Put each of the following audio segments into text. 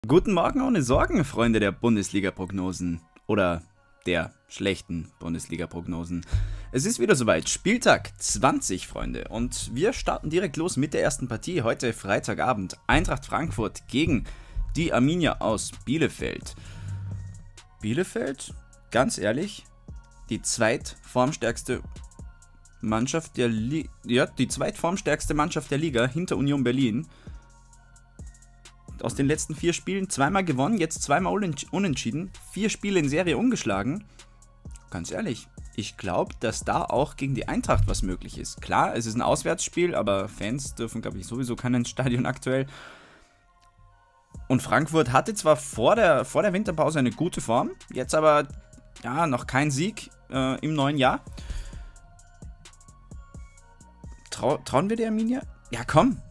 Guten Morgen ohne Sorgen, Freunde der Bundesliga-Prognosen. Oder der schlechten Bundesliga-Prognosen. Es ist wieder soweit, Spieltag 20, Freunde. Und wir starten direkt los mit der ersten Partie. Heute Freitagabend, Eintracht Frankfurt gegen die Arminia aus Bielefeld. Bielefeld, ganz ehrlich, die zweitformstärkste Mannschaft der Liga hinter Union Berlin. Aus den letzten 4 Spielen zweimal gewonnen, jetzt zweimal unentschieden, 4 Spiele in Serie ungeschlagen. Ganz ehrlich, ich glaube, dass da auch gegen die Eintracht was möglich ist. Klar, es ist ein Auswärtsspiel, aber Fans dürfen, glaube ich, sowieso kein Stadion aktuell. Und Frankfurt hatte zwar vor der Winterpause eine gute Form, jetzt aber ja noch kein Sieg im neuen Jahr. Trauen wir der Arminia? Ja, komm.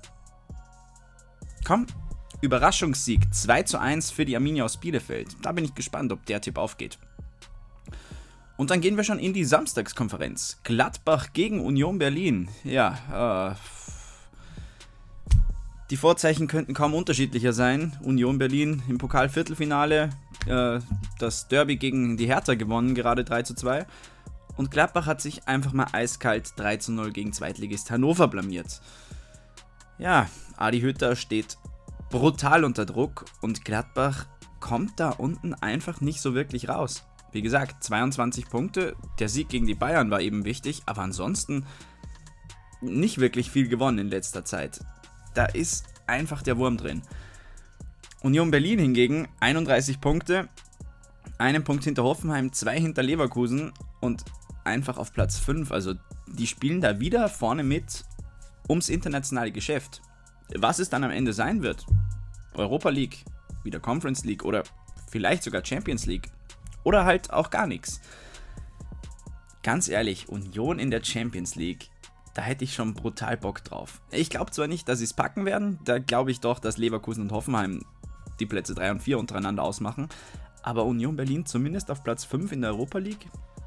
Überraschungssieg 2:1 für die Arminia aus Bielefeld. Da bin ich gespannt, ob der Tipp aufgeht. Und dann gehen wir schon in die Samstagskonferenz. Gladbach gegen Union Berlin. Ja, die Vorzeichen könnten kaum unterschiedlicher sein. Union Berlin im Pokal-Viertelfinale. Das Derby gegen die Hertha gewonnen, gerade 3:2. Und Gladbach hat sich einfach mal eiskalt 3:0 gegen Zweitligist Hannover blamiert. Ja, Adi Hütter steht brutal unter Druck und Gladbach kommt da unten einfach nicht so wirklich raus. Wie gesagt, 22 Punkte, der Sieg gegen die Bayern war eben wichtig, aber ansonsten nicht wirklich viel gewonnen in letzter Zeit. Da ist einfach der Wurm drin. Union Berlin hingegen 31 Punkte, 1 Punkt hinter Hoffenheim, 2 hinter Leverkusen und einfach auf Platz 5. Also die spielen da wieder vorne mit ums internationale Geschäft. Was es dann am Ende sein wird, Europa League, wieder Conference League oder vielleicht sogar Champions League oder halt auch gar nichts. Ganz ehrlich, Union in der Champions League, da hätte ich schon brutal Bock drauf. Ich glaube zwar nicht, dass sie es packen werden, da glaube ich doch, dass Leverkusen und Hoffenheim die Plätze 3 und 4 untereinander ausmachen, aber Union Berlin zumindest auf Platz 5 in der Europa League,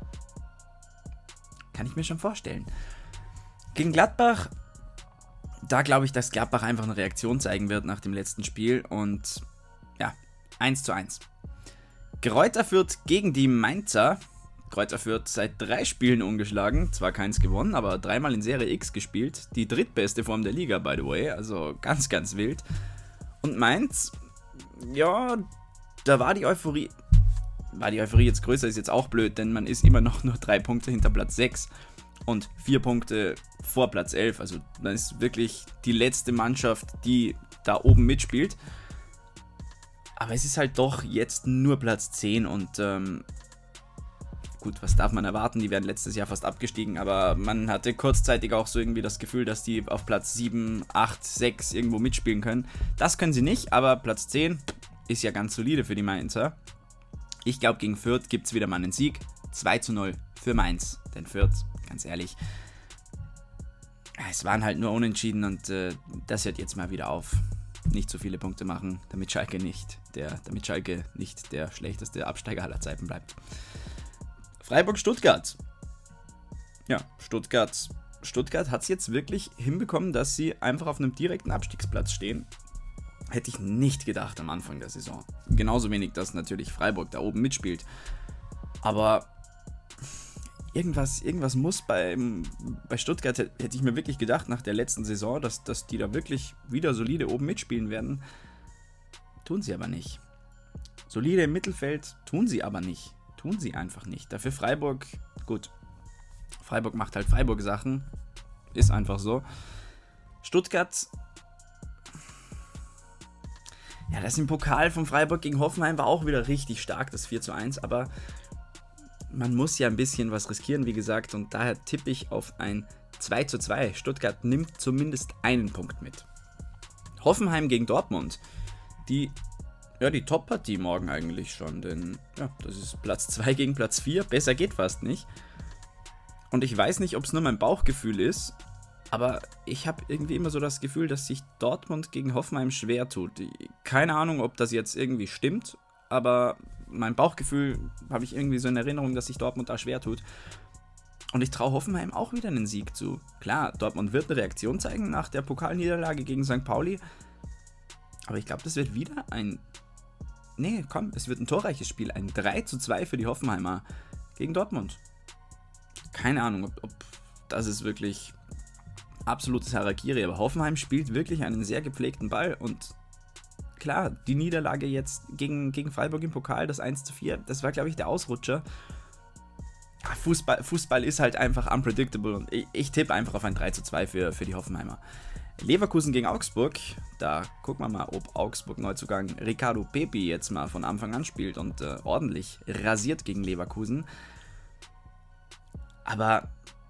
kann ich mir schon vorstellen. Gegen Gladbach, da glaube ich, dass Gladbach einfach eine Reaktion zeigen wird nach dem letzten Spiel und ja, 1:1. Greuther Fürth gegen die Mainzer. Greuther Fürth seit 3 Spielen ungeschlagen, zwar keins gewonnen, aber 3-mal in Serie X gespielt. Die drittbeste Form der Liga, by the way, also ganz, ganz wild. Und Mainz, ja, da war die Euphorie jetzt größer, ist jetzt auch blöd, denn man ist immer noch nur 3 Punkte hinter Platz 6. Und 4 Punkte vor Platz 11. Also das ist wirklich die letzte Mannschaft, die da oben mitspielt. Aber es ist halt doch jetzt nur Platz 10 und gut, was darf man erwarten? Die werden letztes Jahr fast abgestiegen, aber man hatte kurzzeitig auch so irgendwie das Gefühl, dass die auf Platz 7, 8, 6 irgendwo mitspielen können. Das können sie nicht, aber Platz 10 ist ja ganz solide für die Mainzer. Ich glaube, gegen Fürth gibt es wieder mal einen Sieg. 2:0 für Mainz, denn Fürth, ganz ehrlich, es waren halt nur Unentschieden und das hört jetzt mal wieder auf. Nicht so viele Punkte machen, damit Schalke nicht der schlechteste Absteiger aller Zeiten bleibt. Freiburg-Stuttgart. Ja, Stuttgart hat es jetzt wirklich hinbekommen, dass sie einfach auf einem direkten Abstiegsplatz stehen. Hätte ich nicht gedacht am Anfang der Saison. Genauso wenig, dass natürlich Freiburg da oben mitspielt. Aber irgendwas muss bei Stuttgart, hätte ich mir wirklich gedacht, nach der letzten Saison, dass die da wirklich wieder solide oben mitspielen werden. Tun sie aber nicht. Solide im Mittelfeld tun sie aber nicht. Tun sie einfach nicht. Dafür Freiburg, gut. Freiburg macht halt Freiburg-Sachen. Ist einfach so. Stuttgart, ja, das im Pokal von Freiburg gegen Hoffenheim war auch wieder richtig stark, das 4:1, aber man muss ja ein bisschen was riskieren, wie gesagt, und daher tippe ich auf ein 2:2. Stuttgart nimmt zumindest einen Punkt mit. Hoffenheim gegen Dortmund. Die Top-Partie morgen eigentlich schon, denn ja, das ist Platz 2 gegen Platz 4. Besser geht fast nicht. Und ich weiß nicht, ob es nur mein Bauchgefühl ist, aber ich habe irgendwie immer so das Gefühl, dass sich Dortmund gegen Hoffenheim schwer tut. Keine Ahnung, ob das jetzt irgendwie stimmt, aber mein Bauchgefühl habe ich irgendwie so in Erinnerung, dass sich Dortmund da schwer tut. Und ich traue Hoffenheim auch wieder einen Sieg zu. Klar, Dortmund wird eine Reaktion zeigen nach der Pokalniederlage gegen St. Pauli. Aber ich glaube, das wird wieder ein nee, komm, es wird ein torreiches Spiel. Ein 3:2 für die Hoffenheimer gegen Dortmund. Keine Ahnung, ob das ist wirklich absolutes Harakiri, aber Hoffenheim spielt wirklich einen sehr gepflegten Ball und klar, die Niederlage jetzt gegen Freiburg im Pokal, das 1:4, das war, glaube ich, der Ausrutscher. Fußball ist halt einfach unpredictable und ich tippe einfach auf ein 3:2 für die Hoffenheimer. Leverkusen gegen Augsburg, da gucken wir mal, ob Augsburg Neuzugang Ricardo Pepi jetzt mal von Anfang an spielt und ordentlich rasiert gegen Leverkusen. Aber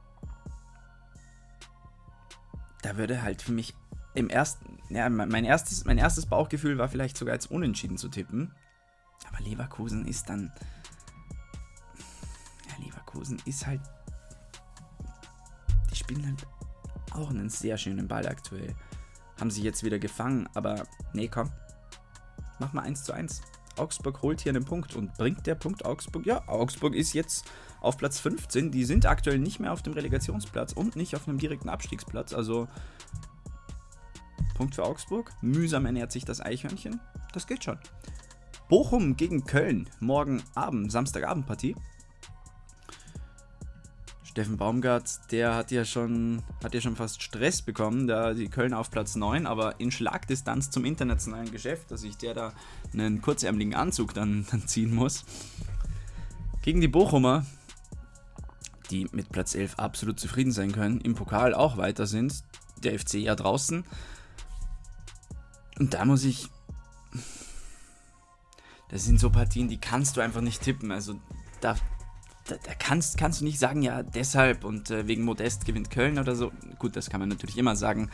da würde halt für mich im ersten, ja, mein erstes Bauchgefühl war vielleicht sogar jetzt unentschieden zu tippen. Aber Leverkusen ist dann, ja, Leverkusen ist halt, die spielen halt auch einen sehr schönen Ball aktuell. Haben sich jetzt wieder gefangen, aber nee, komm, mach mal 1:1. Augsburg holt hier einen Punkt und bringt der Punkt Augsburg, ja, Augsburg ist jetzt auf Platz 15, die sind aktuell nicht mehr auf dem Relegationsplatz und nicht auf einem direkten Abstiegsplatz, also Punkt für Augsburg, mühsam ernährt sich das Eichhörnchen, das geht schon. Bochum gegen Köln, morgen Abend, Samstagabendpartie. Steffen Baumgart, der hat ja schon fast Stress bekommen, da die Kölner auf Platz 9, aber in Schlagdistanz zum internationalen Geschäft, dass sich der da einen kurzärmeligen Anzug dann ziehen muss. Gegen die Bochumer, die mit Platz 11 absolut zufrieden sein können, im Pokal auch weiter sind, der FC ja draußen. Und da muss ich, das sind so Partien, die kannst du einfach nicht tippen, also da kannst du nicht sagen, ja, deshalb und wegen Modest gewinnt Köln oder so. Gut, das kann man natürlich immer sagen.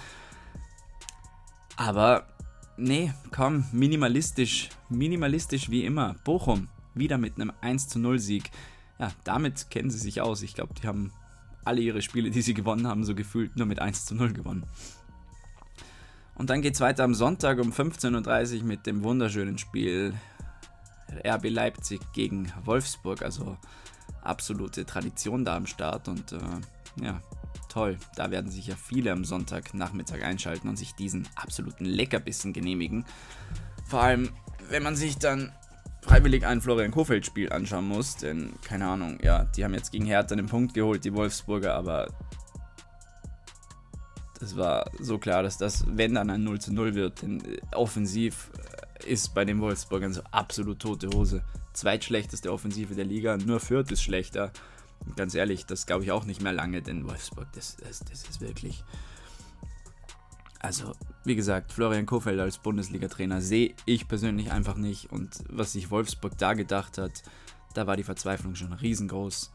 Aber, nee, komm, minimalistisch wie immer. Bochum, wieder mit einem 1:0 Sieg. Ja, damit kennen sie sich aus. Ich glaube, die haben alle ihre Spiele, die sie gewonnen haben, so gefühlt nur mit 1:0 gewonnen. Und dann geht es weiter am Sonntag um 15:30 Uhr mit dem wunderschönen Spiel RB Leipzig gegen Wolfsburg, also absolute Tradition da am Start und ja, toll. Da werden sich ja viele am Sonntagnachmittag einschalten und sich diesen absoluten Leckerbissen genehmigen. Vor allem, wenn man sich dann freiwillig ein Florian Kohfeldt-Spiel anschauen muss, denn, keine Ahnung, ja, die haben jetzt gegen Hertha den Punkt geholt, die Wolfsburger, aber das war so klar, dass das, wenn dann ein 0:0 wird, denn offensiv ist bei den Wolfsburgern so absolut tote Hose. Zweitschlechteste Offensive der Liga, nur Fürth ist schlechter. Und ganz ehrlich, das glaube ich auch nicht mehr lange, denn Wolfsburg, das ist wirklich... Also, wie gesagt, Florian Kohfeldt als Bundesliga-Trainer sehe ich persönlich einfach nicht. Und was sich Wolfsburg da gedacht hat, da war die Verzweiflung schon riesengroß.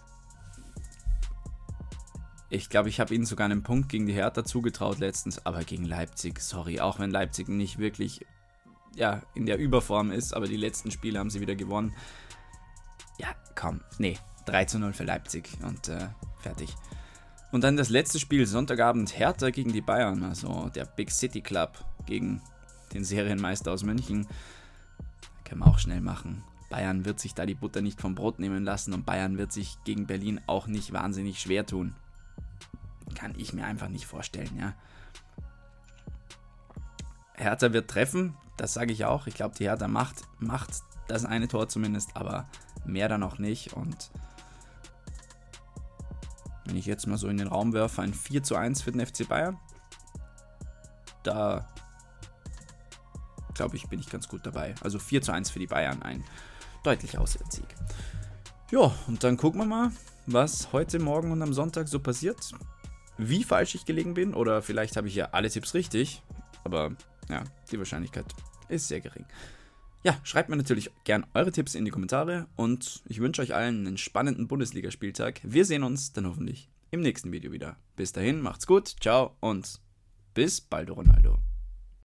Ich glaube, ich habe ihnen sogar einen Punkt gegen die Hertha zugetraut letztens, aber gegen Leipzig, sorry, auch wenn Leipzig nicht wirklich... ja, in der Überform ist, aber die letzten Spiele haben sie wieder gewonnen. Ja, komm, nee, 3:0 für Leipzig und fertig. Und dann das letzte Spiel, Sonntagabend, Hertha gegen die Bayern, also der Big City Club gegen den Serienmeister aus München. Kann man auch schnell machen. Bayern wird sich da die Butter nicht vom Brot nehmen lassen und Bayern wird sich gegen Berlin auch nicht wahnsinnig schwer tun. Kann ich mir einfach nicht vorstellen, ja. Hertha wird treffen, das sage ich auch. Ich glaube, die Hertha macht das eine Tor zumindest, aber mehr dann auch nicht. Und wenn ich jetzt mal so in den Raum werfe, ein 4:1 für den FC Bayern, da glaube ich, bin ich ganz gut dabei. Also 4:1 für die Bayern, ein deutlicher Auswärtssieg. Ja, und dann gucken wir mal, was heute, morgen und am Sonntag so passiert. Wie falsch ich gelegen bin oder vielleicht habe ich ja alle Tipps richtig, aber ja, die Wahrscheinlichkeit ist sehr gering. Ja, schreibt mir natürlich gern eure Tipps in die Kommentare und ich wünsche euch allen einen spannenden Bundesligaspieltag. Wir sehen uns dann hoffentlich im nächsten Video wieder. Bis dahin, macht's gut, ciao und bis bald, Ronaldo.